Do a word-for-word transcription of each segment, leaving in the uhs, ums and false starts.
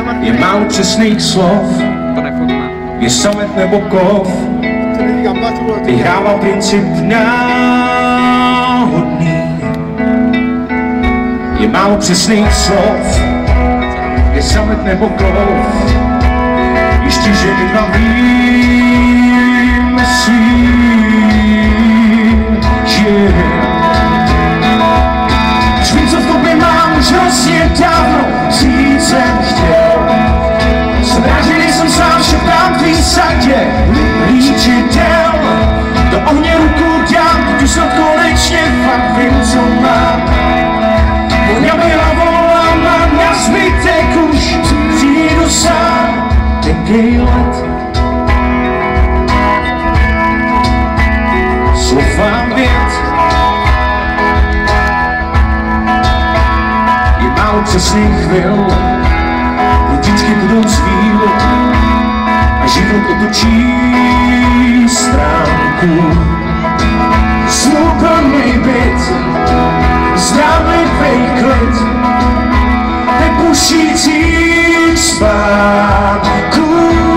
Je málo přesných slov, je samet nebo kov, vyhrává princip náhodný. Je málo přesných slov, je samet nebo kov, ještě že my dva víme svým, že už vím, co v tobě mám, už hrozně dávno říct jsem chtěl. Jsem rád, že nejsem sám, šeptám tvý sadě líčidel. Do ohně ruku dám, teď už snad konečně fakt vím, co mám. Voňavý hlavou mám na zbytek už přijdu sám. Dekej let slov vám věd, je málo přesných chvil, vždycky budou chvíl a život otočí stránku. Sluplný byt, zdravý klid, nepušících spánku.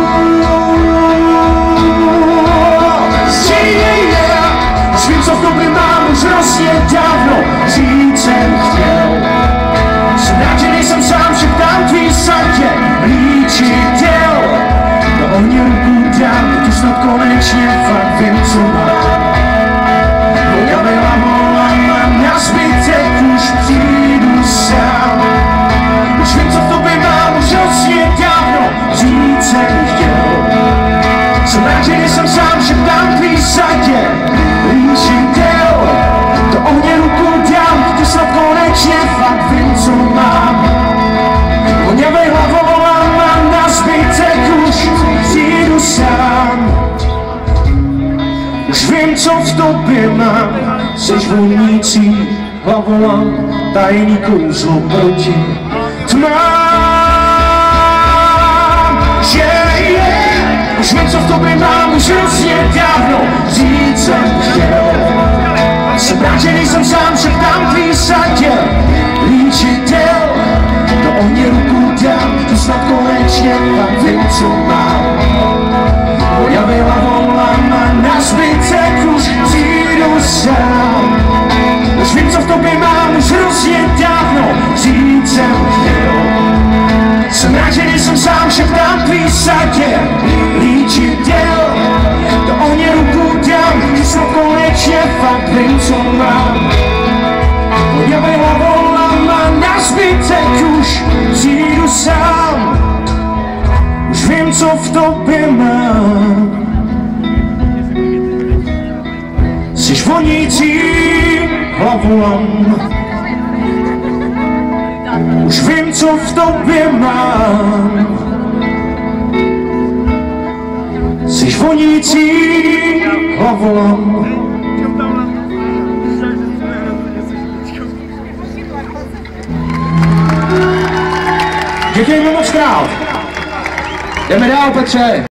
Už vím, co v tobě mám, už hrozně dávno říct jsem chtěl. Jsem rád, že nejsem sám, šeptám tvý sadě líčidel. Do ohně ruku dám, teď už snad konečně fakt vím, co mám. Voňavý hlavou a mám na zbytek už přijdu sám. Už vím, co v tobě mám, už hrozně dávno říct jsem chtěl. Jsem rád, že nejsem sám, šeptám tvý sadě líčidel. Do ohně ruku dám, teď už snad konečně fakt vím, co mám. Voňavý hlavou a mám na zbytek už přijdu sám. Už vím, co v tobě mám, seš vonící hlavou a tajný kouzlo proti tmám. Yeah, yeah. Už vím, co v tobě mám, už hrozně dávno říct jsem chtěl. Jsem rád, že nejsem sám, šeptám tvý sadě líčidel. Do ohně ruku dám, to snad konečně fakt vím, co mám. Voňavý hlavou a mám na zbytek už přijdu sám. Už vím, co v tobě mám, už hrozně dávno říct jsem chtěl. Jsem rád, že nejsem sám, šeptám tvý sadě líčidel. Do ohně ruku dám, že snad konečně fakt vím, co mám. Voňavý hlavou a mám na zbytek už přijdu sám. Už vím, co v tobě mám. Jsi vonící hlavou. Už vím, co v tobě mám. Jsi vonící hlavou. Děkujeme moc krát. Jdeme dál, Petře.